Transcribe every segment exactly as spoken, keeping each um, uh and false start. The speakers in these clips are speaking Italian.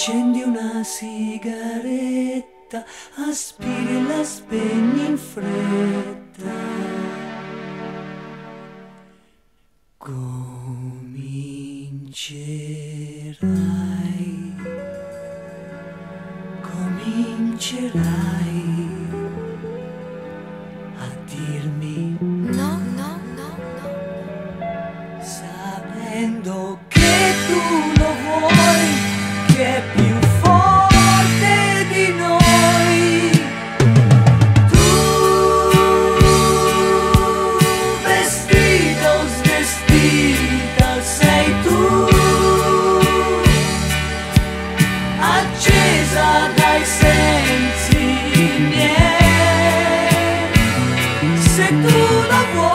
Accendi una sigaretta, aspiri e la spegni in fretta. Comincerai, comincerai a dirmi no, no, no, no, sapendo che tu lo vuoi, che è più forte di noi. Tu, vestita o svestita, sei tu, accesa dai sensi miei, se tu lo vuoi.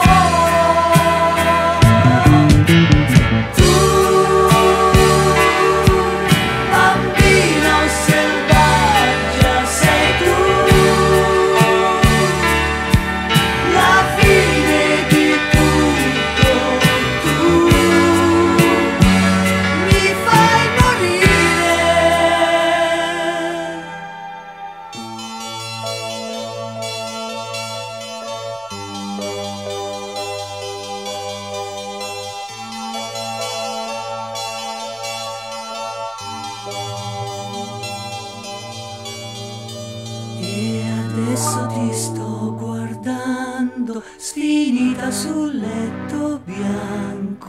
E adesso ti sto guardando, sfinita sul letto bianco.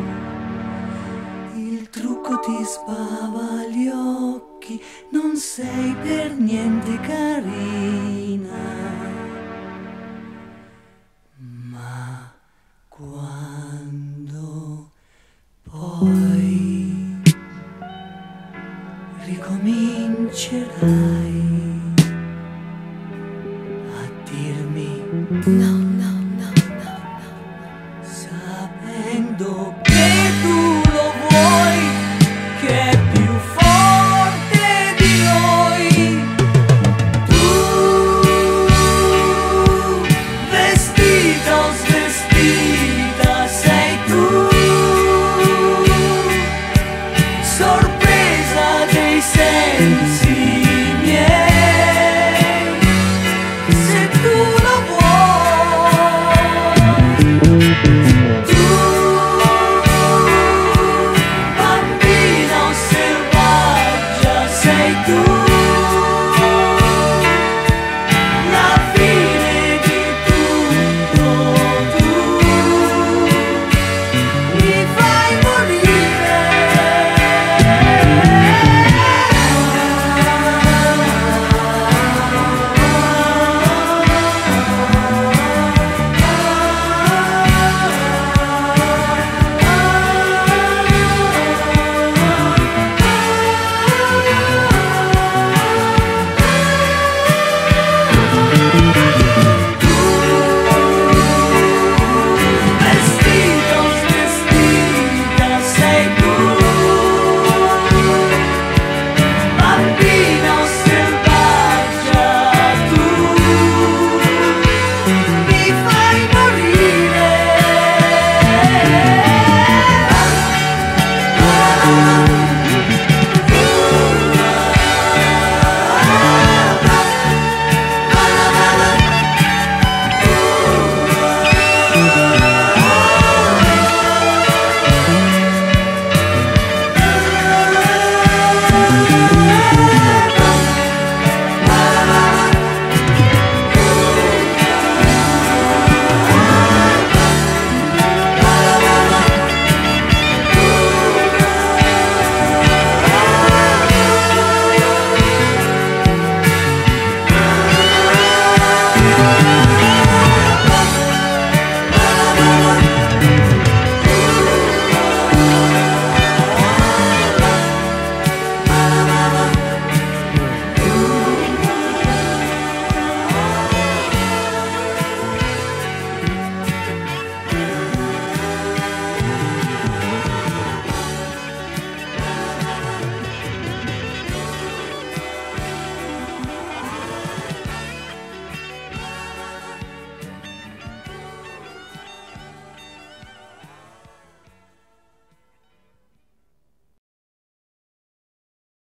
Il trucco ti spava gli occhi, non sei per niente carina. Ma quando poi ricomincerai no, no, no, no, no, sapendo